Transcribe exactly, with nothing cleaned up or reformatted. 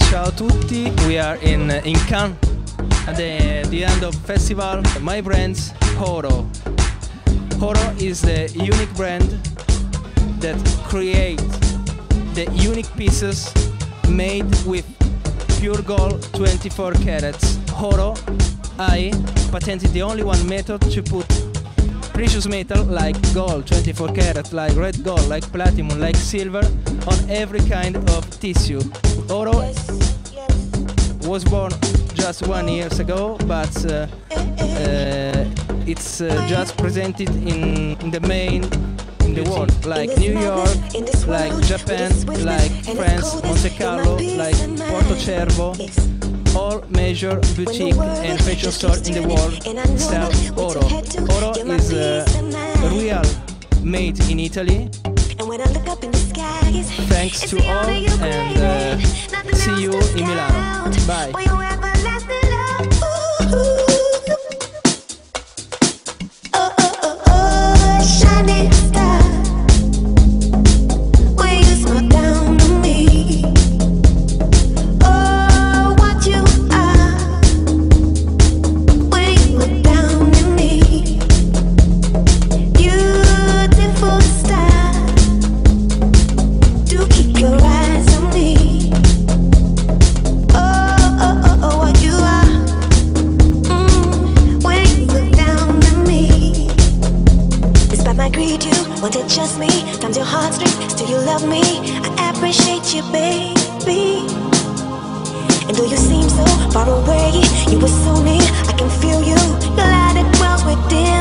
Ciao a tutti, we are in, in Cannes at the, the end of festival. My brand, Horo. Horo is the unique brand that creates the unique pieces made with pure gold twenty-four carats. Horo, I patented the only one method to put precious metal like gold, twenty-four karat, like red gold, like platinum, like silver, on every kind of tissue. Horo was born just one years ago, but uh, uh, it's uh, just presented in, in the main in the world, like New York, like Japan, like France, Monte Carlo, like Porto Cervo. All major boutique and fashion stores in the world sell Horo. Horo is uh, real, made in Italy. Thanks to all, and uh, see you in Milano. Bye. Won't it just me? Times your heartstrings, still you love me. I appreciate you, baby. And though you seem so far away, you were so near. I can feel you. Your light it dwells within.